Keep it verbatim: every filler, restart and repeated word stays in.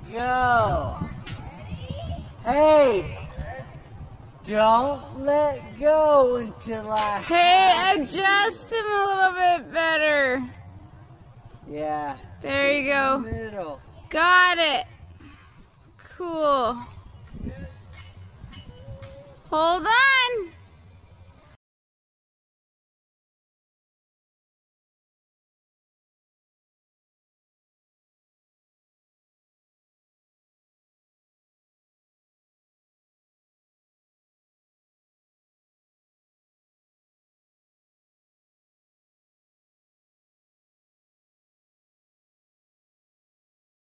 go. Hey, don't let go until I... Hey, adjust him a little bit better. Yeah. There you go. Middle. Got it. Cool. Hold on.